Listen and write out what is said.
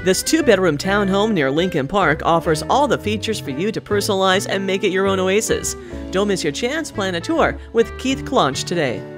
This 2-bedroom townhome near Lincoln Park offers all the features for you to personalize and make it your own oasis. Don't miss your chance. Plan a tour with Keith Claunch today.